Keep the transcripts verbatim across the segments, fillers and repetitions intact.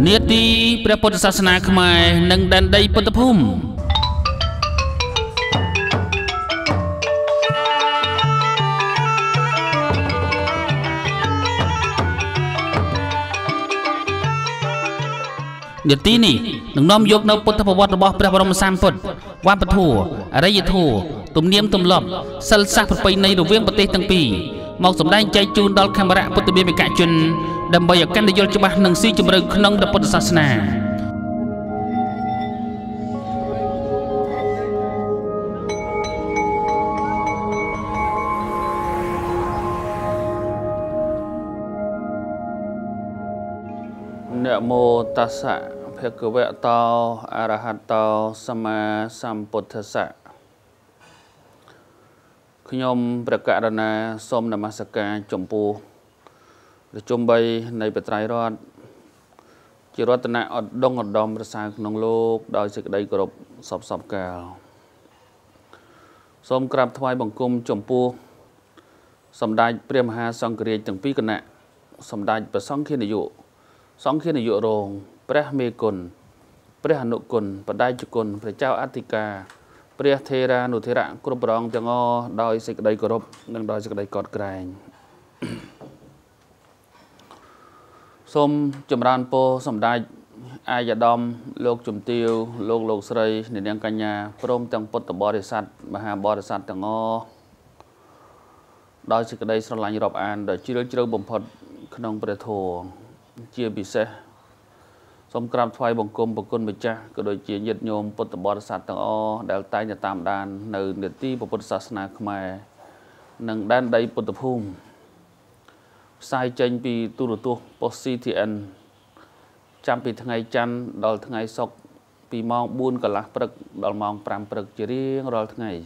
នេតិព្រះពុទ្ធសាសនាខ្មែរនិងដែនដីពុទ្ធភូមិនេតិនេះនឹងនាំយកនៅពុទ្ធប្រវត្តិរបស់ព្រះបរមសាពុទ្ធវប្បធម៌អរិយធម៌ទំនៀមទម្លាប់សិលសាស្ត្រប្រពៃណីរវាងប្រទេសទាំងពីរមកសម្ដែងចែកជូនដល់ខេមរៈពុទ្ធវិបកជនដើម្បីឲ្យកាន់តែយល់ច្បាស់និងស៊ីជម្រៅក្នុងព្រះពុទ្ធសាសនាนะโมตัสสะภะคะวะโตอะระหะโตสัมมาสัมพุทธัสสะខ្ញុំព្រះករុណាសូមនមស្ការចំពោះប្រជុំបីនៃបត្រៃរតន៍ជារតនៈឧត្តមឧត្តមប្រសើរក្នុងលោកដោយសេចក្តីគោរពសពសពកាលសូមក្រាបថ្វាយបង្គំចំពោះសម្ដេចព្រះមហាសង្ឃរាជទាំងពីរគណៈសម្ដេចព្រះសង្ឃានាយកសង្ឃានាយករងព្រះមេគុណព្រះអនុគុណបដាយគុណព្រះចៅអធិការព្រះថេរានុថេរៈគ្រប់ប្រងទាំងអស់ដោយសេចក្តីគោរពនិងដោយសេចក្តីកោតក្រែងសូមចម្រើនពរសម្ដេចអាយដាមលោកជំទាវលោកលោកស្រីអ្នកនាងកញ្ញាព្រមទាំងពុទ្ធបរិស័ទមហាបរិស័ទទាំងអស់ដោយសេចក្តីស្រឡាញ់រាប់អានដ៏ជ្រាលជ្រៅបំផុតក្នុងព្រះធម៌ជាពិសេសសូមក្រាបថ្វាយបង្គំប្រគុណម្ចាស់ក៏ដូចជាញាតិញោមពុទ្ធបរិស័ទទាំងអស់ដែលតែងតែតាមដាននៅនេតិពុទ្ធសាសនាខ្មែរនិងដែនដីពុទ្ធភូមិផ្សាយចេញពីទូរទស្សន៍ Post ស៊ី ធី អិន ចាប់ពីថ្ងៃច័ន្ទដល់ថ្ងៃសុក្រពីម៉ោងបួនកន្លះព្រឹកដល់ម៉ោងប្រាំព្រឹកជារៀងរាល់ថ្ងៃ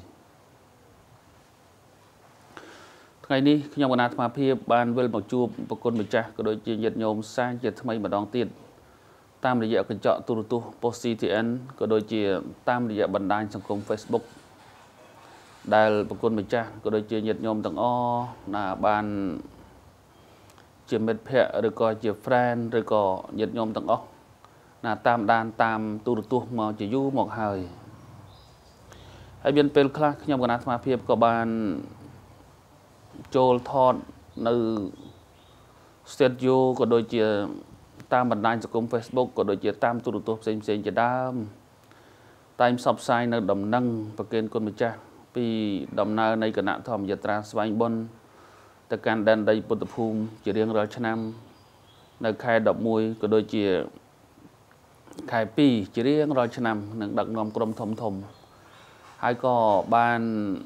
ថ្ងៃនេះខ្ញុំគណៈអាត្មាភាពបានវិលមកជួបប្រគុណម្ចាស់ក៏ដូចជាញាតិញោមសាសជាថ្មីម្ដងទៀតតាមរយៈកញ្ចក់ទូរទស្សន៍ Post ស៊ី ធី អិន ក៏ដូចជាតាមរយៈបណ្ដាញសង្គម Facebook ដែលប្រគុណម្ចាស់ក៏ដូចជាញាតិញោមទាំងអស់ណាបានជាមិត្តភ័ក្តិឬក៏ជា friend ឬក៏ញាតិញោមទាំងអស់ណាតាមដានតាមទូរទស្សន៍មកជាយូរមកហើយហើយមានពេលខ្លះខ្ញុំគណៈអាត្មាភាពក៏បានចូលថតនៅ studio ក៏ដូចជាតាមបណ្ដាញសង្គម Facebook ក៏ដូចជាតាមទូរទស្សន៍ផ្សេងផ្សេងជាដើមតែងផ្សព្វផ្សាយនៅដំណឹងប្រគេនគុណម្ចាស់ពីដំណើរនៃគណៈធម្មយាត្រាស្វែងបុណ្យទៅកាន់ដែនដីពុទ្ធភូមិជារៀងរាល់ឆ្នាំនៅខែដប់មួយក៏ដូចជាខែពីរជារៀងរាល់ឆ្នាំនឹងដឹកនាំក្រុមធំធំហើយក៏បាន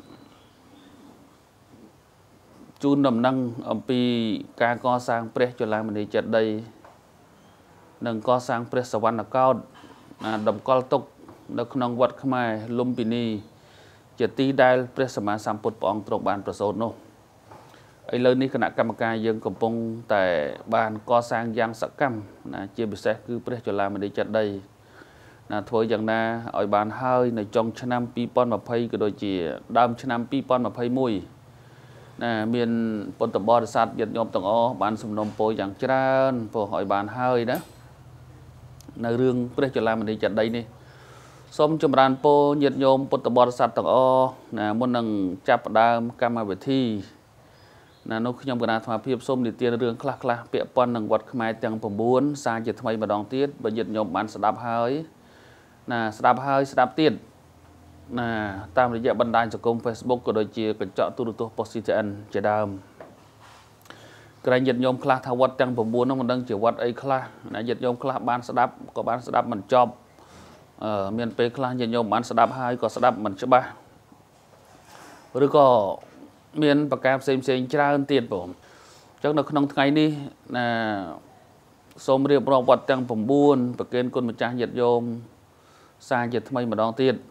ជូនដំណឹងអំពីការកសាងព្រះจุฬามณีចេតិយនិងកសាងព្រះសវណ្ណកោដ្ឋតម្កល់ទុកនៅក្នុងវត្តខ្មែរលំពិនីជាទីដែលព្រះសម្មាសម្ពុទ្ធព្រះអង្គទ្រង់បានប្រសូតនោះឥឡូវនេះគណៈកម្មការយើងកំពុងតែបានកសាងយ៉ាងសកម្មណាជាពិសេសគឺព្រះจุฬามณีចេតិយណាធ្វើយ៉ាងណាឲ្យបានហើយនៅចុងឆ្នាំពីរពាន់ម្ភៃក៏ដូចជាដើមឆ្នាំពីរពាន់ម្ភៃមួយណាមានពុទ្ធបរិស័ទញាតិញោមទាំងអស់បានសំណូមពរយ៉ាងច្រើនពោលឲ្យបានហើយណានៅរឿងព្រះจุฬามณีចេតិយនេះសូមចម្រើនពរញាតិញោមពុទ្ធបរិស័ទទាំងអស់ណាមុននឹងចាប់ផ្ដើមកម្មវិធីណានោះខ្ញុំគណៈអាត្មាភាពសូមនិទានរឿងខ្លះខ្លះពាក់ព័ន្ធនឹងវត្តខ្មែរទាំង៩សារជាថ្មីម្ដងទៀតបើញាតិញោមបានស្ដាប់ហើយណាស្ដាប់ហើយស្ដាប់ទៀតណាតាមរយៈបណ្ដាញសង្គម Facebook ក៏ដូចជាកញ្ចក់ទូរទស្សន៍ Post ស៊ី ធី អិន ជាដើមក្រែងញាតិញោមខ្លះថាវត្តទាំង៩នោះមិនដឹងជាវត្តអីខ្លះណាញាតិញោមខ្លះបានស្ដាប់ក៏បានស្ដាប់មិនចប់អឺមានពេលខ្លះញាតិញោមបានស្ដាប់ហើយក៏ស្ដាប់មិនច្បាស់ឬក៏មានប្រការផ្សេងផ្សេងច្រើនទៀតបងអញ្ចឹងនៅក្នុងថ្ងៃនេះណាសូមរៀបរាប់វត្តទាំង៩ប្រគេនគុណម្ចាស់ញាតិញោមសារជាថ្មីម្ដងទៀត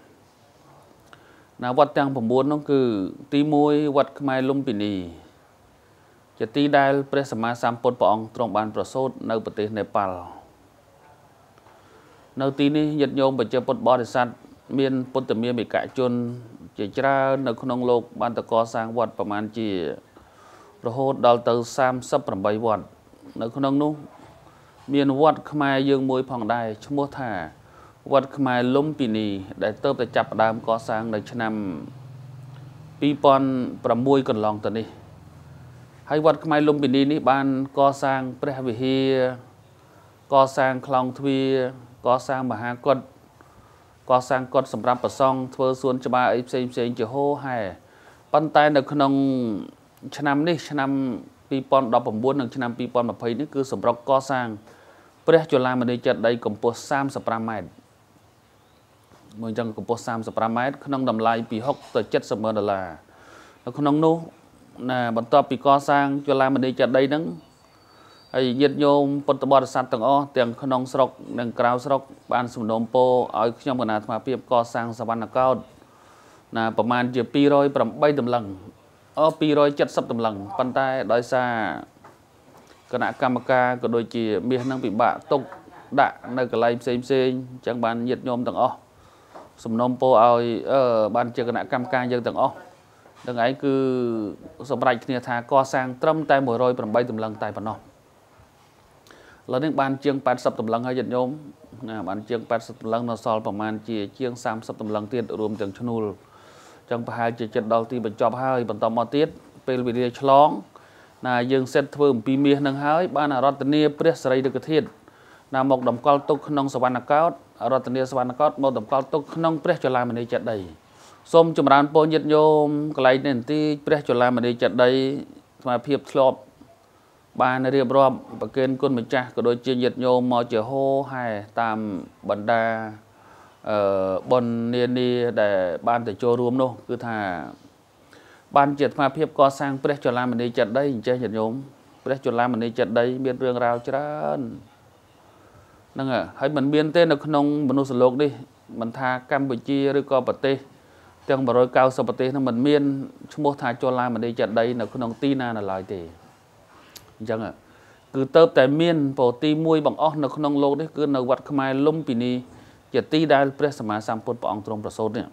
ណាវត្តទាំង៩នោះគឺទីមួយវត្តខ្មែរលំពិនីជាទីដែលព្រះសម្មាសម្ពុទ្ធព្រះអង្គទ្រង់បានប្រសូតនៅប្រទេសនេប៉ាល់នៅទីនេះញាតិញោមប្រជាពុទ្ធបរិស័ទមានពុទ្ធមាមិកជនជាច្រើននៅក្នុងលោកបានតកសាងវត្តប្រមាណជារហូតដល់ទៅសាមសិបប្រាំបីវត្តនៅក្នុងនោះ miền vọt khmai dương môi phòng đài cho mua thả vọt khmai lum pini để tớ để chập đam có sang để năm pi pon pra môi còn lòng tận đi hay vọt khmai lum pini ní ban có sang pre vi hi có sang klong thuy có sang mà ha con có sang con sầm ram bờ sông thưa xuân cho ba ấy xem xem chữ hô hay pan tay được khung năm ní năm pi pon đọc bẩm buôn được năm pi pon mà thấy ní cứ sầm rọc có sang pre cho làm mà đi chợ đây cầm po sam sập ram mai mình chẳng cầm po sam sập ram mai khung đầm lai pi hốc tới chất sầm mờ là nó khung nô nè bọn to pi có sang cho làm mà đi chợ đây nắng hay nhiệt nhôm bật bật sạt tầng o tiền khung sọc đằng cao sọc ban sùng đom po ở trong cái nào mà pi có sang sập ban cao nèประมาณជាពីរយប្រាំបីតម្លឹងអពីរយเจ็ดสิบតម្លឹងប៉ុន្តែដោយសារគណៈកម្មការក៏ដូចជាមាសនឹងពិបាកទុកដាក់នៅកន្លែងផ្សេងផ្សេងអញ្ចឹងបានញាតញោមទាំងអស់សំណុំពោឲ្យអឺបានជាគណៈកម្មការយើងទាំងអស់នឹងឯងគឺសម្រាប់គ្នាថាកសាងត្រឹមតែmột trăm lẻ támតម្លឹងតែប៉ុណ្ណោះឡើយនេះបានជាងแปดสิบតម្លឹងហើយញាតញោមណាបានជាងแปดสิบតម្លឹងនៅសល់ប្រហែលជាជាងสามสิบតម្លឹងទៀតរួមទាំងឈ្នួលចឹងប្រហែលជាចិត្តដល់ទីបញ្ចប់ហើយបន្តមកទៀតពេលវេលាឆ្លងណាយើងសេតធ្វើអំពីមាសនឹងហើយបានរតនាព្រះសរីរិកធាតុណាមកតម្កល់ទុកក្នុងសវណ្ណកោដ្ឋរតនាសវណ្ណកោដ្ឋមកតម្កល់ទុកក្នុងព្រះចលាមនីចេតិយសូមចម្រើនពរញាតិញោមកន្លែងនេះទីព្រះចលាមនីចេតិយស្មារភាពធ្លាប់បានរៀបរាប់ប្រគេនគុណម្ចាស់ក៏ដូចជាញាតិញោមមកជាហោហែតាមបណ្ដាអឺបននានាដែលបានទៅចូលរួមនោះគឺថាបានជាស្មារភាពកសាងព្រះចលាមនីចេតិយអញ្ចឹងញាតិញោមព្រះចលាមនីចេតិយមានរឿងរ៉ាវច្រើនហ្នឹងហើយមិនមានទេនៅក្នុងមនុស្សលោកនេះមិនថាកម្ពុជាឬក៏ប្រទេសទាំងmột trăm chín mươiប្រទេសហ្នឹងមិនមានឈ្មោះថាចលាមនីចេតិយនៅក្នុងទីណានៅឡើយទេអញ្ចឹងគឺទៅតែមានពោទីមួយបង្អស់នៅក្នុងលោកនេះគឺនៅវត្តខ្មែរលំពីនេះជាទីដែលព្រះសម្មាសម្ពុទ្ធព្រះអង្គទ្រង់ប្រសូតនេះ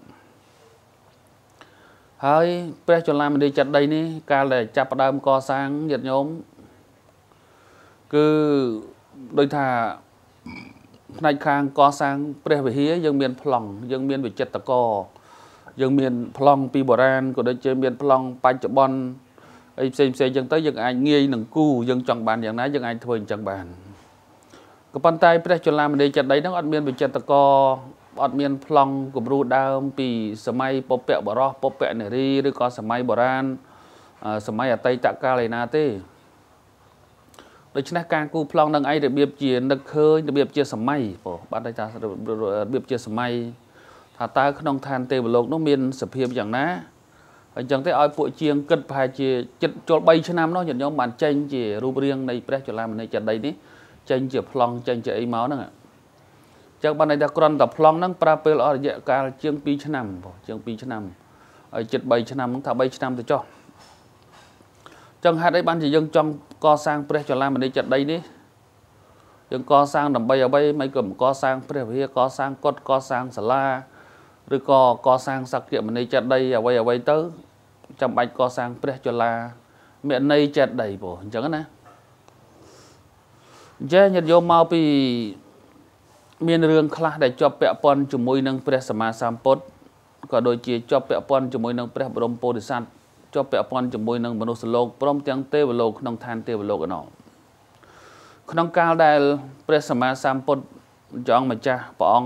ហើយព្រះចលាមនីចេតិយនេះកាលដែលចាប់ផ្ដើមកសាងញាតិញោមគឺដូចថាផ្នែកខាងកសាងព្រះវិហារយើងមានប្លង់យើងមានវិចិត្រករយើងមានប្លង់ពីបុរាណក៏ដូចជាមានប្លង់បច្ចុប្បន្នអីផ្សេងផ្សេងចឹងទៅយើងអាចងាយនឹងគូយើងចង់បានយ៉ាងណាយើងអាចធ្វើអញ្ចឹងបានក៏ប៉ុន្តែព្រះចលាមនីចេតិយហ្នឹងអត់មានវិចិត្រករអត់មានប្លង់គំរូដើមពីសម័យពពកបរោះពពកនារីឬក៏សម័យបុរាណសម័យអតីតកាលឯណាទេដូច្នេះការគូប្លង់នឹងឯងរបៀបជានឹកឃើញរបៀបជាសម័យបងបាទន័យថារបៀបជាសម័យថាតើក្នុងឋានទេវលោកនោះមានសភាពយ៉ាងណាអញ្ចឹងទេឲ្យពួកជាងគិតប្រហែលជាចិត្តចូលបីឆ្នាំនោះញាតិញោមបានចេញជារូបរាងនៃព្រះចលាមនីចេតិយនេះចេញជាប្លង់ចេញជាអីមកហ្នឹងអញ្ចឹងបានន័យថាគ្រាន់តែប្លង់ហ្នឹងប្រើពេលអស់រយៈកាលជាងពីរឆ្នាំបងជាងពីរឆ្នាំហើយចិត្តបីឆ្នាំហ្នឹងថាបីឆ្នាំទៅចុះចឹងហេតុអីបានជាយើងចង់កសាងព្រះចលាមនីចេតិយនេះយើងកសាងដើម្បីអ្វីមិនក៏កសាងព្រះវិហារកសាងកុដិកសាងសាលាឬក៏កសាងសក្យមនីចេតិយអ្វីអ្វីទៅចាំបាច់កសាងព្រះចលាមនីចេតិយបងអញ្ចឹងណាអញ្ចឹងញាតិយោមមកពីមានរឿងខ្លះដែលជាប់ពាក់ព័ន្ធជាមួយនឹងព្រះសម្មាសម្ពុទ្ធក៏ដូចជាជាប់ពាក់ព័ន្ធជាមួយនឹងព្រះបរមពោធិសត្វជាប់ពាក់ព័ន្ធជាមួយនឹងមនុស្សលោកព្រមទាំងទេវលោកក្នុងឋានទេវលោកឯណោះក្នុងកាលដែលព្រះសម្មាសម្ពុទ្ធចង់ម្ចាស់ព្រះអង្គ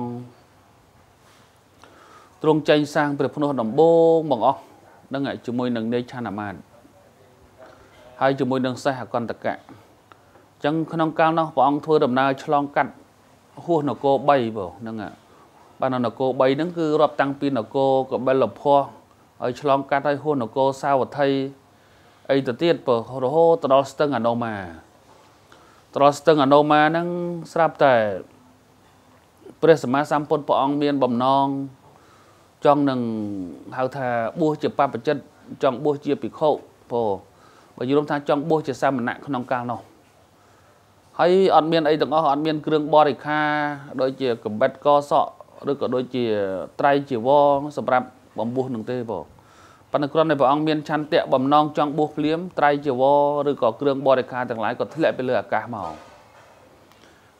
ទ្រង់ចេញសាងព្រះភ្នោះដំបូងបង្អស់នឹងជាមួយនឹងនេឆានមាតហើយជាមួយនឹងសេះអកន្តកៈអញ្ចឹងក្នុងកាលនោះព្រះអង្គធ្វើដំណើរឆ្លងកាត់ហួសនគរបីបងហ្នឹងបាននគរបីហ្នឹងគឺរាប់តាំងពីនគរកបិលភ័ព្វហើយឆ្លងកាត់ហើយហួសនគរសាវត្ថីអីទៅទៀតបងរហូតទៅដល់ស្ទឹងអនោមាទៅដល់ស្ទឹងអនោមាហ្នឹងស្រាប់តែព្រះសម្មាសម្ពុទ្ធព្រះអង្គមានបំណងចង់នឹងហៅថាបួសជាបព្វជិតចង់បួសជាភិក្ខុបងបើយល់ថាចង់បួសជាសាមណៈក្នុងកាលនោះហើយអត់មានអីទាំងអស់អត់មានគ្រឿងបរិខាដូចជាកំបិតកសក់ឬក៏ដូចជាត្រៃជីវរសម្រាប់បំបួសនឹងទេបងប៉ុន្តែគ្រាន់តែព្រះអង្គមានឆន្ទៈបំណងចង់បួសភ្លាមត្រៃជីវរឬក៏គ្រឿងបរិខាទាំងឡាយក៏ធ្លាក់ទៅលើអាកាសមកអ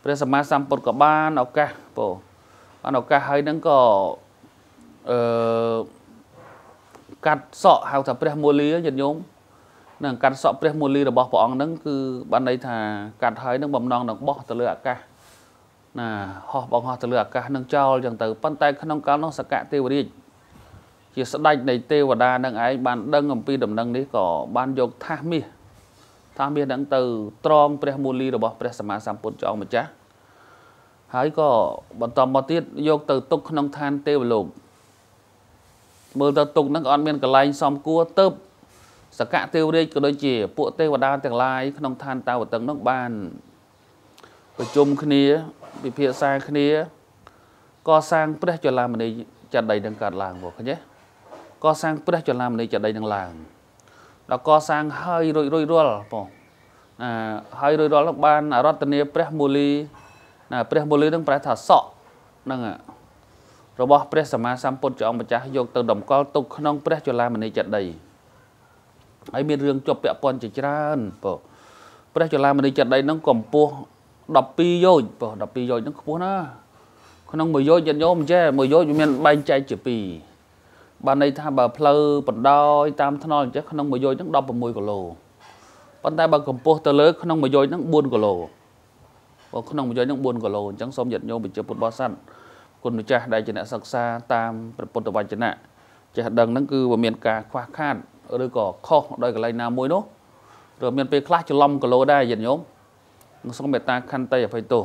ព្រះសម្មាសម្ពុទ្ធក៏បានឱកាសបងបានឱកាសហើយហ្នឹងក៏អឺកាត់សក់ហៅថាព្រះមូលីញាតិញោមនឹងកាត់សក់ព្រះមូលីរបស់ព្រះអង្គហ្នឹងគឺបានន័យថាកាត់ហើយហ្នឹងបំណងនឹងបោះទៅលើអាកាសណាហោះបងហោះទៅលើអាកាសនឹងចោលចឹងទៅប៉ុន្តែក្នុងកាលនោះសកទេវរាជជាស្ដេចនៃទេវតានឹងឯងបានដឹងអំពីដំណឹងនេះក៏បានយកថាសមាសថាសមាសហ្នឹងទៅត្រងព្រះមូលីរបស់ព្រះសម្មាសម្ពុទ្ធចអង្គម្ចាស់ហើយក៏បន្តមកទៀតយកទៅទុកក្នុងឋានទេវលោកមើលទៅទុកហ្នឹងអត់មានកន្លែងសមគួរទៅសកទេវរាជក៏ដូចជាពួកទេវតាទាំងឡាយក្នុងឋានតាវតឹងហ្នឹងបានប្រជុំគ្នាពិភាក្សាគ្នាកសាងព្រះចលាមនីចដីនឹងកើតឡើងបងឃើញទេកសាងព្រះចលាមនីចដីនឹងឡើងដល់កសាងហើយរួចរួចរាល់បងអាហើយរួចរាល់នោះបានរតនាព្រះមូលីណាព្រះមូលីនឹងប្រែថាសក់ហ្នឹងរបស់ព្រះសម្មាសម្ពុទ្ធព្រះអង្គម្ចាស់យកទៅតម្កល់ទុកក្នុងព្រះចលាមនីចដីហើយមានរឿងជាប់ពាក់ព័ន្ធជាច្រើនបងព្រះចលាមនីចដីហ្នឹងកម្ពស់ដប់ពីរយោជន៍បងដប់ពីរយោជន៍ហ្នឹងខ្ពស់ណាស់ក្នុងមួយយោជន៍ញាតិញោមចេះមួយយោជន៍វាមានបែងចែកជាពីរបានន័យថាបើផ្លូវបណ្ដោយតាមថ្នល់អញ្ចឹងក្នុងមួយយោជន៍ហ្នឹងដប់ប្រាំមួយគីឡូប៉ុន្តែបើកម្ពស់ទៅលើក្នុងមួយយោជន៍ហ្នឹងបួនគីឡូបើក្នុងមួយយោជន៍ហ្នឹងបួនគីឡូអញ្ចឹងសូមញាតិញោមបញ្ជាពុទ្ធបរិស័ទគុណម្ចាស់ដែលជាអ្នកសិក្សាតាមព្រះពុទ្ធវចនៈចេះដឹងហ្នឹងគឺវាមានការខ្វះខាតឬក៏ខុសដោយកន្លែងណាមួយនោះឬមានពេលខ្លះច្រឡំគីឡូដែរញាតិញោមសូមមេត្តាខន្តីអភ័យទោស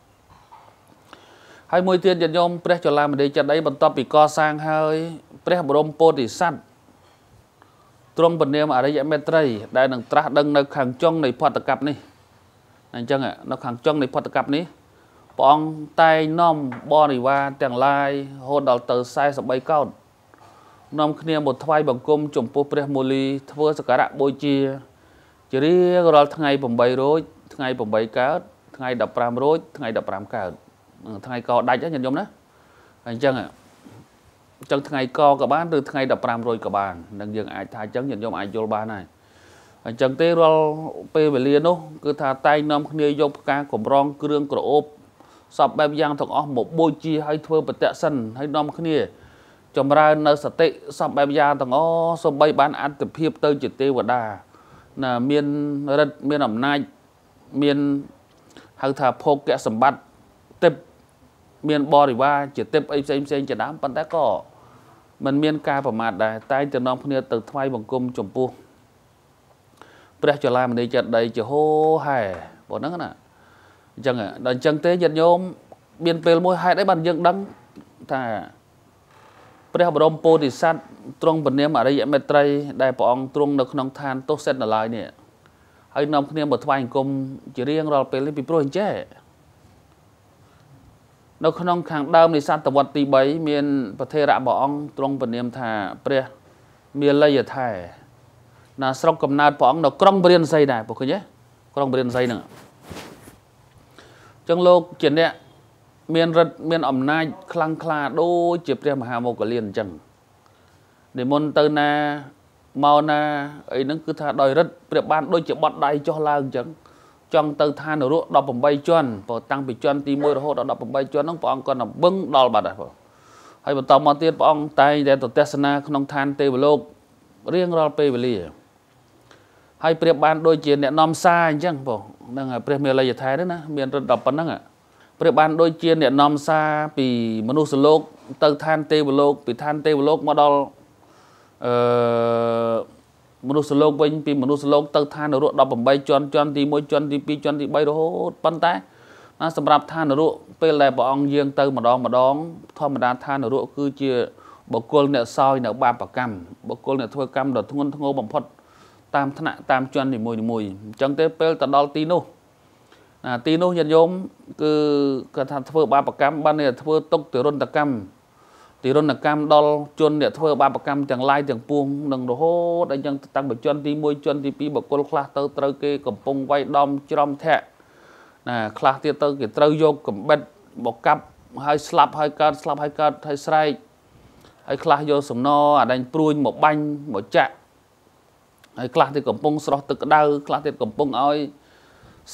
ហើយមួយទៀតញាតិញោមព្រះចលាមនីចេតិយបន្ទាប់ពីកសាងហើយព្រះបរមពោធិសត្វទ្រង់ពនាមអរិយមេត្រីដែលនឹងត្រាស់ដឹងនៅខាងចុងនៃផតកັບនេះអញ្ចឹងនៅខាងចុងនៃផតកັບនេះព្រះអង្គតែងនាំបរិវារទាំងឡាយរហូតដល់ទៅសែសិបបីកោដនាំគ្នាមកថ្វាយបង្គំចំពោះព្រះមូលីធ្វើសក្ការៈបូជាជារៀងរាល់ថ្ងៃប្រាំបីរោចថ្ងៃប្រាំបីកើតថ្ងៃដប់ប្រាំរោចថ្ងៃដប់ប្រាំកើតថ្ងៃកដាច់ណាញាតិញោមណាអញ្ចឹងអញ្ចឹងថ្ងៃកក៏បានឬថ្ងៃដប់ប្រាំរោចក៏បាននឹងយើងអាចថាអញ្ចឹងញាតិញោមអាចយល់បានហើយអញ្ចឹងទេរាល់ពេលវេលានោះគឺថាតែងនាំគ្នាយកផ្កាកម្រងគ្រឿងក្រអូបសពបែបយ៉ាងទាំងអស់មកបូជាឲ្យធ្វើបតិសិនហើយនាំគ្នាចម្រើននៅសតិសពបែបយ៉ាងទាំងអស់សូម្បីបានអត្តភាពទៅជាទេវតាណាមានរិទ្ធមានអំណាចមានហៅថាភោគៈសម្បត្តិទេពមានបរិវារជាទេពអីផ្សេងផ្សេងជាដើមប៉ុន្តែក៏មិនមានការប្រមាថដែរតែងតែនាំគ្នាទៅថ្វាយបង្គំចំពោះព្រះចលាមនីចេតិយជាហូហែបងហ្នឹងណាអញ្ចឹងដល់អញ្ចឹងទេញាតិញោមមានពេលមួយហេតុអីបានយើងដឹងថាព្រះបរមពោធិសត្វទ្រង់ពនាមអរិយមេត្រីដែលព្រះអង្គទ្រង់នៅក្នុងឋានទោសិតនឡើយនេះហើយនាំគ្នាមកថ្វាយបង្គំជារៀងរាល់ពេលនេះពីព្រោះអញ្ចេះនៅក្នុងខាងដើមនៃសតវត្សទីបីមានប្រធេរៈព្រះអង្គទ្រង់ពនាមថាព្រះមាលយថែណាស្រុកកំណើតព្រះអង្គនៅក្រុងព្រានសីដែរពុកឃើញទេក្រុងព្រានសីហ្នឹងអញ្ចឹងលោកជាអ្នកមានរិទ្ធមានអំណាចខ្លាំងក្លាដូចជាព្រះមហាមោគលានអញ្ចឹងនិមន្តទៅណាមកណាអីហ្នឹងគឺថាដោយរិទ្ធព្រះបានដូចជាបត់ដៃចុះឡើងអញ្ចឹងចង់ទៅឋាននរកដប់ប្រាំបីជាន់ព្រោះតាំងពីជាន់ទីមួយរហូតដល់ដប់ប្រាំបីជាន់ហ្នឹងព្រះអង្គក៏នឹងបឹងដល់បាត់ដែរហើយបន្តមកទៀតព្រះអង្គតែងតែទៅទេសនាក្នុងឋានទេវលោករៀងរាល់ពេលវេលាហើយព្រះបានដូចជាអ្នកនាំសារអញ្ចឹងបងហ្នឹងព្រះមាលយថែហ្នឹងណាមានរិទ្ធដល់ប៉ុណ្ណឹងព្រះបានដូចជាអ្នកនាំសារពីមនុស្សលោកទៅឋានទេវលោកពីឋានទេវលោកមកដល់អឺមនុស្សលោកវិញពីមនុស្សលោកទៅឋាននរកដប់ប្រាំបីជាន់ជាន់ទីមួយជាន់ទីពីរជាន់ទីបីរហូតប៉ុន្តែណាសម្រាប់ឋាននរកពេលដែលព្រះអង្គយាងទៅម្ដងម្ដងធម្មតាឋាននរកគឺជាបុគ្គលអ្នកសោយនៅបាបកម្មបុគ្គលអ្នកធ្វើកម្មដ៏ធ្ងន់ធ្ងរបំផុតតាមថ្នាក់តាមជាន់នីមួយៗអញ្ចឹងទេពេលទៅដល់ទីនោះណាទីនោះញាតិញោមគឺគាត់ថាធ្វើបាបកម្មបាននេះធ្វើទុកទរណកម្មទរណកម្មដល់ជនអ្នកធ្វើបាបកម្មទាំងឡាយទាំងពួងនឹងរហូតអញ្ចឹងតាំងពីជាន់ទីមួយជាន់ទីពីរបុគ្គលខ្លះទៅត្រូវគេកំពុងវាយដំច្រំធាក់ណាខ្លះទៀតទៅគេត្រូវយកកំបិតមកកាប់ហើយស្លាប់ហើយកើតស្លាប់ហើយកើតហើយស្រែកហើយខ្លះយកសំណអាដាញ់ព្រួញមកបាញ់មកចាក់ហើយខ្លះទៀតកំពុងស្រោះទឹកក្តៅខ្លះទៀតកំពុងឲ្យសัตว์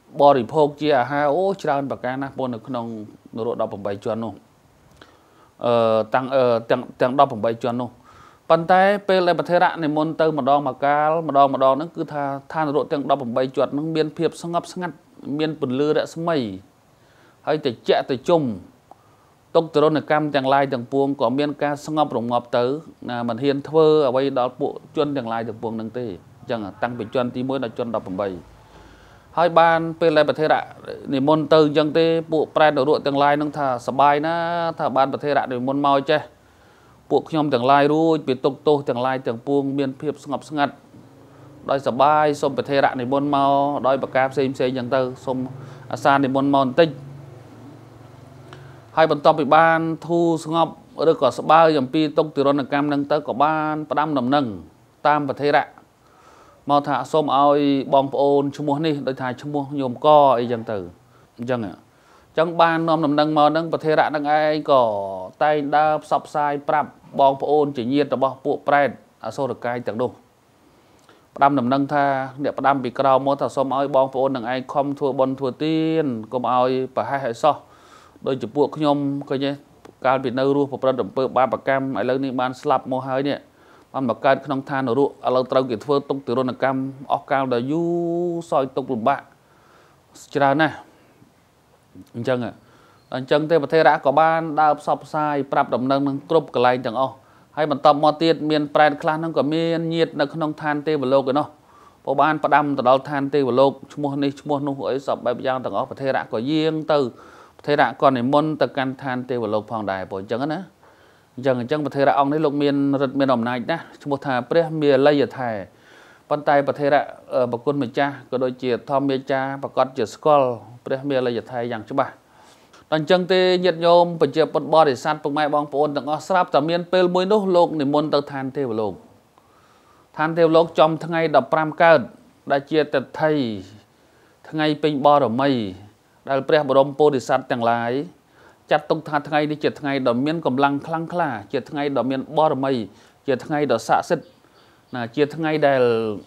บริโภคเจียฮาโอ้ชราวนประการนะบนขนมนรดอกผมใบจวนนู่เอ่อตั้งเอ่อตั้งตั้งดอกผมใบจวนนู่ปันแต่เป็นอะไรประเทศในมณฑลมาดองมากาลมาดองมาดองนั่นคือท่าท่านนรดตั้งดอกผมใบจวนนั่งเมียนเพียบสงบสงัดเมียนปุ่นเลือดสมัยให้แต่เจาะแต่จุ่มตกตรนกรรมจังไรจังปวงก็เมียนการสงบหลงงบเต๋อนะมันเฮียนเทอเอาไว้ดอกปุจวนจังไรจังปวงนั่งตีจังตั้งเป็นจวนที่มือดอกจวนดอกผมใบให้บ้านเป็นอะไรประเทศอะนี่มนเตอร์ยังเตปุแปรดรุ่จังไรนั่งท่าสบายนะท่าบ้านประเทศอะนี่มนเมาเจ้ปุขยมจังไรรู้ปิดตกโตจังไรจังปวงเมียนเพียบสงบสงัดโดยสบายสมประเทศอะนี่มนเมาโดยประกาศเซมเซยังเตอสมอาซานี่มนเมาติดให้บรรทมไปบ้านทูสงบหรือก็สบายอย่างปีตกติรนกรรมนั่งเตอกับบ้านประดำนำนั่งตามประเทศอะมาถ่ายส้มเอาบองโอนชั่วโมงนี้โดยถ่ายชั่วโมงโยมก็ไอ้ยังตื่นจังอ่ะจังบ้านน้อมนำนังมานังประเทศนังไอ้ก็ไต่ดาวซับไซปรับบองโอนจีเนียตบ่ปูแปรดอาโซดกายจังดูประดำนำนังท่าเนี่ยประดำปีกราวมาถ่ายส้มเอาบองโอนนังไอ้คอมทัวบอลทัวตีนก็มาเอาไปให้ให้ซ้อโดยจุดพวกโยมก็เนี่ยการปิดเนื้อรูปประดับเปิดบ้านประกรรมไอ้เรื่องนี้บ้านสลับโมหายเนี่ยมันบอกการขนมทานหนูรู้เราเตาเกี่ยวกับตกติรนกรรมออกการเดือยูซอยตกหลุมบะจรานะจังอ่ะจังเทประเทศระก็บ้านดาวซับไซปรับดำเนินกรุบกระไรจังอ๋อให้มันตอมมอเตียนเมียนแปลนคลานั่งก็เมียนเงียดในขนมทานเตบโลกกันเนาะพอบ้านประดำตลอดทานเตบโลกชั่วโมงนี้ชั่วโมงนู้นไอ้สอบใบยางต่างอ๋อประเทศระก็เยี่ยงตื่ประเทศระก่อนในมณฑลการทานเตบโลกพองได้ปจังนะจังจังประเทศองในโลกเมียนรัฐเมียนอมนายนะสมุทรเปรี้ยเมียไล่ยาไทยปันไตประเทศเอ่อปกุลเมียจ้าก็โดยเจียทอมเมียจ้าประกอบเจียสกอลเปรี้ยเมียไล่ยาไทยอย่างฉบับตอนจังเตยยัดโยมปัจเจกปนบริษัทปงไม้บองปนต่างอสรับแต่เมียนเปลมวยนุโลกในมณฑลทานเทวโลกทานเทวโลกจอมทั้งไงดับปรามเกิดได้เจียแต่ไทยทั้งไงเป็นบอร์ไม่ได้เปรี้ยบรมบริษัทต่างหลายจัดตรงทางไงในเจ็ดไงดอกเมียนกำลังคลั่งคล้าเจ็ดไงดอกเมียนบอร์ไม่เจ็ดไงดอกสะสิทธิ์นะเจ็ดไงได้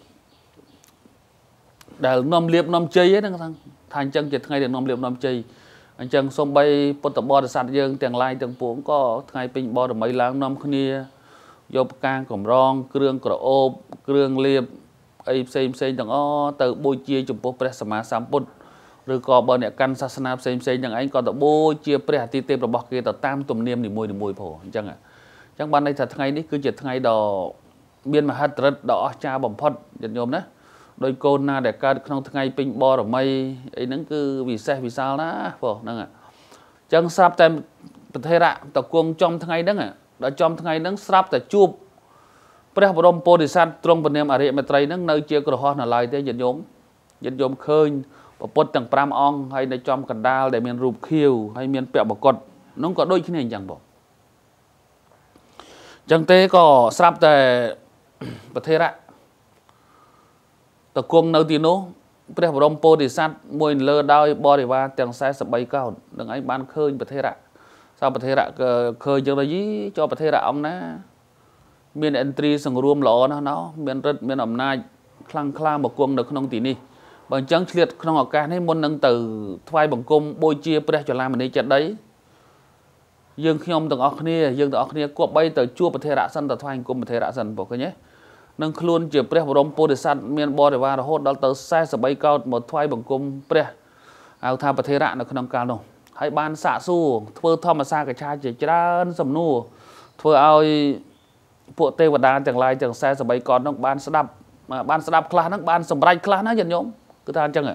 ได้น้อมเลียบน้อมใจนั่งทางทางจังเจ็ดไงได้น้อมเลียบน้อมใจจังสมใบปตบอร์สัตย์ยังแต่งลายแต่งปวงก็ไงเป็นบอร์ไม่ล้างน้อมคนนี้ยกกางกล่อมรองเครื่องกระโอบเครื่องเลียบไอ้เซมเซมต่างอ้อเติบโบเจียจุ่มโปเปรสมาสามปุตหรือก็บอเนี่ยกันศาสนาเซมเซมอย่างไอ้ก็ตะโบเจียเปรียตีเต็มระบอกเกตตามตุ่มเนียมหนึ่งมวยหนึ่งมวยพอจังอ่ะจังบ้านในถัดไงนี่คือเจ็ดไงดอกเบียนมาฮัตรดดอกชาบ่มพอดยันโยมนะโดยโกนนาแต่การขนมไงเป็นบอหรือไม่ไอ้นั่นคือวิเศษวิสานะพอนั่นอ่ะจังทราบแต่ประเทศละตะกวงจอมไงนั่นอ่ะเราจอมไงนั่งทราบแต่จูบพระบรมโพธิสัตว์ตรงปนิมอริยเมตรัยนั่งในเจียกระหอนอะไรแต่ยันโยมยันโยมเคยปดต่างปรามองให้ในจอมกันดาวได้เมียนรูปเขี้ยวให้เมียนเปียบกดน้องก็ด้วยที่นี่อย่างบอกจังเต้ก็ทราบแต่ประเทศละตะกวงในที่นู้พระบรมโพธิสัตว์มวยเลือดดาวบริวารแต่งสายสบายเก้าดังไอ้บ้านเคยประเทศละชาวประเทศละเคยจังเลยยี่จอประเทศละองนะเมียนอันตรีสังรวมหล่อนะเนาะเมียนรัฐเมียนอำนาจคลั่งคล้าบกวงในขนมตีนี่บางจังเฉลี่ยขนมออกการให้มนต์นั่งตื่นทวายบังกรมโบยเจียประเทศจุฬามันในจัดได้ยังขยมต่างออกนี่ยังต่างออกนี่กวบใบตื่นชั่วประเทศละสันต่ทวายกรมประเทศละสันบอกกันเนี่ยนั่งคลุนเจียประเทศบรมโพธิสัตว์เมียนบอริวารโหดดัลเตอร์แซ่สบายเก้าหมดทวายบังกรมประเทศเอาทางประเทศละในขนมการลงให้บ้านสะสู้เพื่อทอมาซากระชาเจจานสำนูเพื่อเอาพวกเทวดาจังไรจังแซ่สบายก่อนน้องบ้านสดับบ้านสดับคลานักบ้านสมไรคลานะยันโยมคือทานจังอ่ะ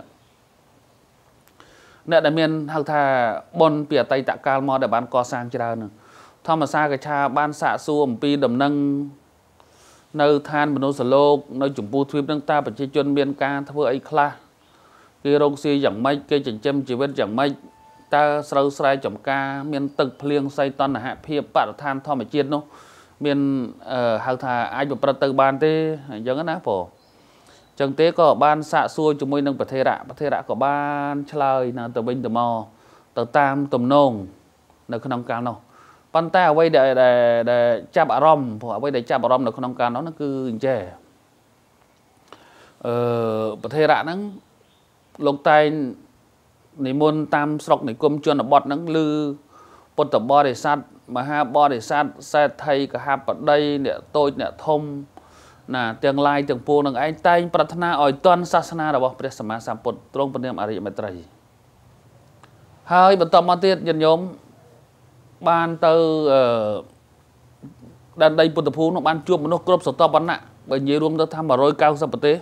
เนี่ยแต่เมียนหากถ้าบนเปียไตตะการมอแต่บ้านก่อสร้างจะได้หนึ่งทอมาซากระชาบ้านสะสู้ปีดำนังในทานบรรลุสโลกในจุ่มปูทวิปตั้งตาปัจจัยจนเบียนการทว่าไอ้คลากีโรงซีอย่างไม่เกยจังเจมจีเวตอย่างไม่ตาสาวสายจมกาเมียนตึกเพลียงไซตอนนะฮะเพียบปะทานทอมาเจียนนู้เมียนเอ่อหากถ้าไอ้แบบประตูบานเต้ยังงั้นนะพอจังเต้ก็บ้านสะซัวจุ่มมือนั่งประเทศละประเทศละก็บ้านเฉลยนะตัวบินตัวมอตัวตามตุ่มนงในขนมการเนาะปันแต่ไว้ได้ได้ได้จับอารมณ์พอไว้ได้จับอารมณ์ในขนมการเนาะนั่นคือเจเอ่อประเทศละนั้นลงใต้និមន្តតាមស្រុកនិគមជនបទហ្នឹងឬពុទ្ធបរិស័ទមហាបរិស័ទសេដ្ឋីកហបតីអ្នកតូចអ្នកធំណាទាំងឡាយទាំងពួងនឹងឯងតែងប្រាថ្នាឲ្យទាន់សាសនារបស់ព្រះសម្មាសម្ពុទ្ធទ្រង់ព្រះនាមអរិយមេត្រីហើយបន្តមកទៀតញាតិញោមបានទៅដែនដីពុទ្ធភូមិនោះបានជួបមនុស្សគ្រប់ស្រទាប់វណ្ណៈបើនិយាយរួមទៅថាmột trăm chín mươiប្រទេស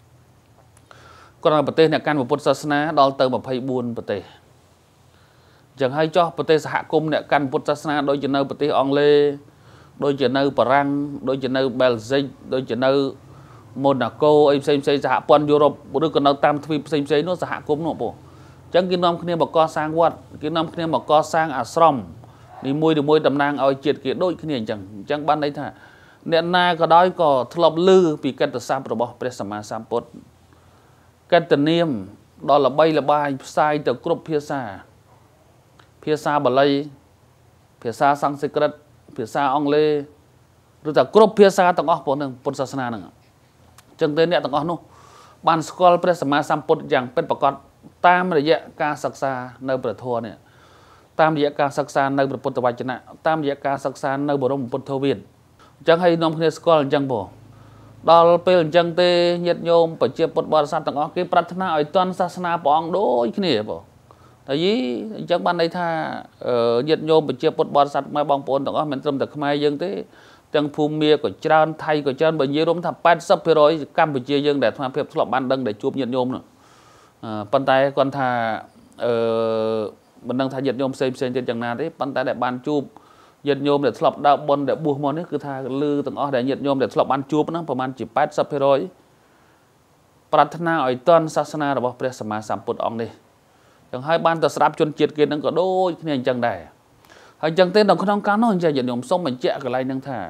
គាត់នៅប្រទេសអ្នកកាន់ពុទ្ធសាសនាដល់ទៅยี่สิบสี่ប្រទេសអញ្ចឹងហើយចោះប្រទេសសហគមន៍អ្នកកាន់ពុទ្ធសាសនាដូចជានៅប្រទេសអង់គ្លេសដូចជានៅបារាំងដូចជានៅបែលហ្សិកដូចជានៅម៉ូណាកូអីផ្សេងផ្សេងសហព័ន្ធយុរ៉ុបឬក៏នៅតាមទ្វីបផ្សេងផ្សេងនោះសហគមន៍នោះបងអញ្ចឹងគេនាំគ្នាមកកសាងវត្តគេនាំគ្នាមកកសាងអាស្រមនីមួយៗតំណាងឲ្យជាតិគេដូចគ្នាអញ្ចឹងអញ្ចឹងបានន័យថាអ្នកណាក៏ដោយក៏ធ្លាប់ឮពីកិត្តិស័ព្ទរបស់ព្រះសម្មាសម្ពុទ្ធកិត្តិនាមដ៏ល្បីល្បាញផ្សាយទៅគ្រប់ភាសាភាសាបាលីភាសាសំស្ក្រឹតភាសាអង់គ្លេសឬថាគ្រប់ភាសាទាំងអស់ផងនឹងពុទ្ធសាសនាហ្នឹងអញ្ចឹងទៅអ្នកទាំងអស់នោះបានស្គាល់ព្រះសម្មាសម្ពុទ្ធយ៉ាងពិតប្រាកដតាមរយៈការសិក្សានៅព្រះធម៌នេះតាមរយៈការសិក្សានៅព្រះពុទ្ធវចនៈតាមរយៈការសិក្សានៅបរមពុទ្ធវាទអញ្ចឹងឲ្យនាំគ្នាស្គាល់អញ្ចឹងបងដល់ពេលអញ្ចឹងទេញាតិញោមប្រជាពុទ្ធបរិស័ទទាំងអស់គេប្រាថ្នាឲ្យទាន់សាសនាព្រះអង្គដូចគ្នាបងតែយីអញ្ចឹងបានន័យថាញាតិញោមប្រជាពុទ្ធបរិស័ទខ្មែរបងប្អូនទាំងអស់មិនត្រឹមតែខ្មែរយើងទេទាំងភូមិមាក៏ច្រើនថៃក៏ច្រើនបើនិយាយរួមថា八十%កម្ពុជាយើងដែលអាត្មាភាពធ្លាប់បានដឹងដែលជួបញាតិញោមនោះប៉ុន្តែគាត់ថាអឺមិនដឹងថាញាតិញោមផ្សេងផ្សេងទៀតយ៉ាងណាទេប៉ុន្តែដែលបានជួបញាតិញោមដែលធ្លាប់ដើរបុណ្យដែលបួសមកនេះគឺថាលឺទាំងអស់ដែលញាតិញោមដែលធ្លាប់បានជួបហ្នឹងប្រហែលជា八十%ប្រាថ្នាឲ្យទាន់សាសនារបស់ព្រះសម្មាសម្ពុទ្ធអង្គនេះចឹងហើយបានទៅស្ដាប់ជនជាតិគេនឹងក៏ដូចគ្នាអញ្ចឹងដែរហើយអញ្ចឹងទេនៅក្នុងកាលនោះអញ្ចឹងញាតិញោមសូមបញ្ជាក់កន្លែងហ្នឹងថា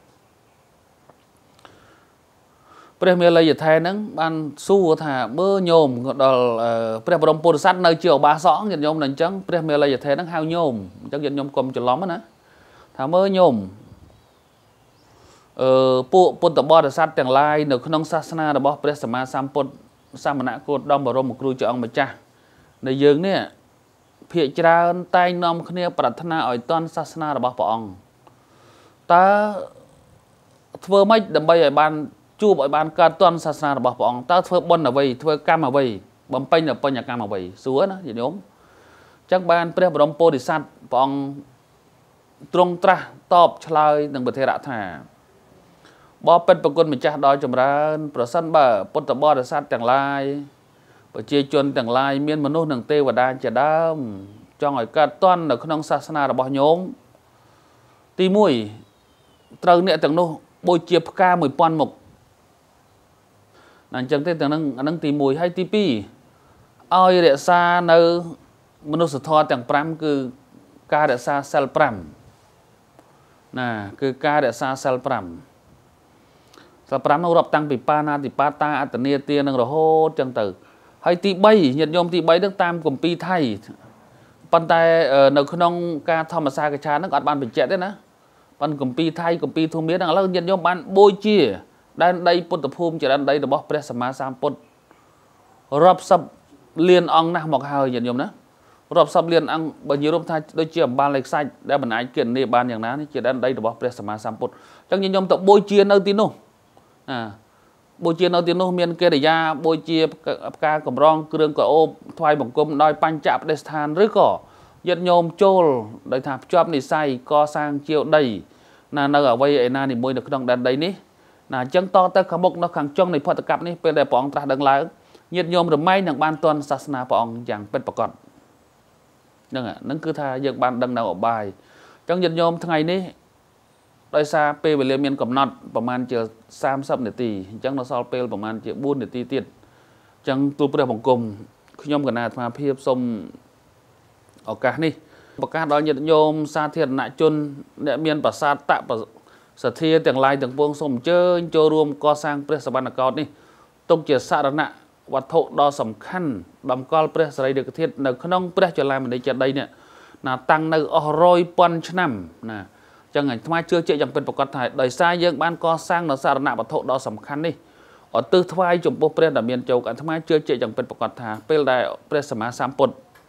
ព្រះមេល័យថេរហ្នឹងបានសួរថាបើញោមដល់ព្រះបរមពុទ្ធសាសនានៅជាឧបាសកញាតិញោមអញ្ចឹងព្រះមេល័យថេរហ្នឹងហៅញោមអញ្ចឹងញាតិញោមកុំច្រឡំណាថាមើលញោមអឺពួកពុទ្ធបរិស័ទទាំងឡាយនៅក្នុងសាសនារបស់ព្រះសម្មាសម្ពុទ្ធសមណគោតមបរមគ្រូជាអង្គម្ចាស់នៃយើងនេះភាគច្រើនតែងនាំគ្នាប្រាថ្នាឲ្យទាន់សាសនារបស់ព្រះអង្គតើធ្វើម៉េចដើម្បីឲ្យបានជួបឲ្យបានកើតទាន់សាសនារបស់ព្រះអង្គតើធ្វើបុណ្យអ្វីធ្វើកម្មអ្វីបំពេញនៅបញ្ញកម្មអ្វីសួរណាញាតិញោមអញ្ចឹងបានព្រះបរមពោធិសត្វព្រះអង្គទ្រង់ត្រាស់តបឆ្លើយនឹងព្រះថេរថាបបិទ្ធប្រគុណម្ចាស់ដល់ចម្រើនប្រសិនបើពុទ្ធបរិស័ទទាំងឡាយប្រជាជនទាំងឡាយមានមនុស្សនិងទេវតាជាដើមចង់ឲ្យកើតទាន់នៅក្នុងសាសនារបស់ញោមទីមួយត្រូវអ្នកទាំងនោះបូជាផ្កាមួយពាន់មុខអញ្ចឹងទេទាំងហ្នឹងអាហ្នឹងទីមួយហើយទីពីរឲ្យរក្សានៅមនុស្សធម៌ទាំងប្រាំគឺការរក្សាសិលប្រាំណាគឺការរក្សាសិលប្រាំសិលប្រាំនោះរាប់តាំងពីបាណាតិបាតាអត្តនីទានឹងរហូតចឹងទៅហើយទីបីញាតិញោមទីបីហ្នឹងតាមគម្ពីរថៃប៉ុន្តែនៅក្នុងការធម្មសាកឆាហ្នឹងអត់បានបញ្ជាក់ទេណាប៉ុន្តែគម្ពីរថៃគម្ពីរធម្មាហ្នឹងឥឡូវញាតិញោមបានបូជាដែនដីពុទ្ធភូមិជាដែនដីរបស់ព្រះសម្មាសម្ពុទ្ធរាប់សិបលានអង្គណាស់មកហើយញាតិញោមណារាប់សិបលានអង្គបើនិយាយរួមថាដូចជាអំបាលនៃខ្សាច់ដែលមិនអាចគណនាបានយ៉ាងណានេះជាដែនដីរបស់ព្រះសម្មាសម្ពុទ្ធអញ្ចឹងញាតិញោមទៅបូជានៅទីនោះណាបូជានៅទីនោះមានកិរិយាបូជាផ្កាកម្រងគ្រឿងក្រអូបថ្វាយបង្គំដោយបញ្ចបដិស្ថានឬក៏ញាតិញោមចូលដោយថាភ្ជាប់និស័យកសាងជាវដីណានៅអវ័យឯណានីមួយនៅក្នុងដែនដីនេះណាអញ្ចឹងតទៅខាងមុខនៅខាងចុងនៃផុតកັບនេះពេលដែលព្រះអង្គត្រាស់ដឹងឡើងញាតិញោមរមែងនឹងបានទាន់សាសនាព្រះអង្គយ៉ាងពិតប្រាកដហ្នឹងហ្នឹងគឺថាយើងបានដឹងនៅអបាយអញ្ចឹងញាតិញោមថ្ងៃនេះដោយសារពេលវេលាមានកំណត់ប្រហែលជាសាមសិបនាទីអញ្ចឹងនៅសល់ពេលប្រហែលជាបួននាទីទៀតអញ្ចឹងទូលព្រះបង្គំខ្ញុំកណាអាត្មាភាពសូមឱកាសនេះប្រកាសដល់ញាតិញោមសាធារណជនអ្នកមានប្រសាទតសទ្ធាទាំងឡាយទាំងពួងសូមអញ្ជើញចូលរួមកសាងព្រះសវណ្ណកោដ្ឋនេះទុកជាសារណៈវត្ថុដ៏សំខាន់តម្កល់ព្រះសារីរិកធាតុនៅក្នុងព្រះចលាមនីចេតិយនេះណាតាំងនៅអស់រយពាន់ឆ្នាំណាចឹងអាត្មាជឿជាក់យ៉ាងពិតប្រាកដថាដោយសារយើងបានកសាងនៅសារណៈវត្ថុដ៏សំខាន់នេះឧទ្ទិសថ្វាយចំពោះព្រះដែលមានជោគអាត្មាជឿជាក់យ៉ាងពិតប្រាកដថាពេលដែលព្រះសម្មាសម្ពុទ្ធ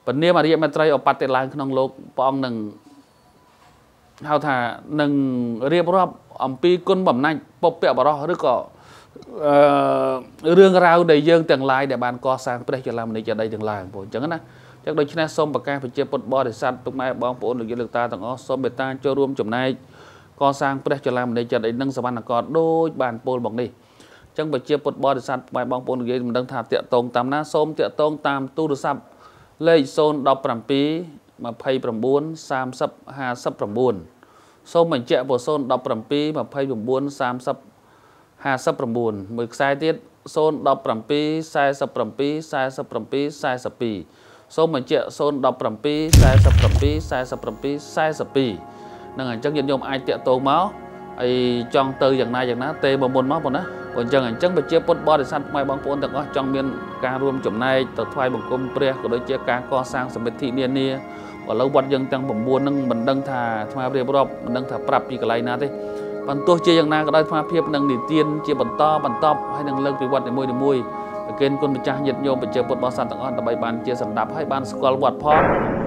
bản niệm mà điện mà trai ở bát tệ lang không lục bong nâng hao thà nâng riêng rộp ông pi côn bẩm nanh bọc bẹo bảo đó rất có rương rau đầy dương từng lại để bàn co sang đây cho làm này cho đây từng làng bộ chẳng á chắc đây china xôm bạc ca phải chơi bột bò để săn tụng mai bong bộ được lực ta tặng ó xôm bệt ta choរួមchùm này co sang đây cho làm này cho đây nâng sập bàn là có đôi bàn pol bọc đi chẳng phải chơi bột bò để săn mai bong bộ được mình đang thả tiệt tông tam ná xôm tiệt tông tam tu được sập lấy xôn đọc làm pí mà pay làm buôn sam sập hà sập làm buôn xôm mình chạy bộ xôn đọc làm pí mà pay làm buôn sam sập hà sập làm buôn mười sai tiết xôn đọc làm pí sai sập làm pí sai sập làm pí sai sập pí xôm mình chạy xôn đọc làm pí sai sập làm pí sai sập làm pí sai sập pí nên là chắc nhân dùng ai tiệt tô máu ai trong từ dạng này dạng ná tê mà môn máu bọn đó còn chẳng ảnh chắc phải chia bột bò để săn mai bóng phôn tặng trong miền ca rùm chấm này tờ thoại bằng công pre của đôi chia ca co sang sầm bệt thị niên nia và lâu bật dân tăng bổng buôn nâng mình đăng thà thoại bia bọp mình đăng thà prap gì cái này nè thế còn tôi chia dạng này cái đây thoại phiệp nâng đi tiên chia bẩn to bẩn top hay nâng lưng bị vật để môi để môi kênh con bị cha nhiệt nhôm bị chia bột bò săn tặng tập bài bàn chia sẵn đạp hay bàn squat bọt pop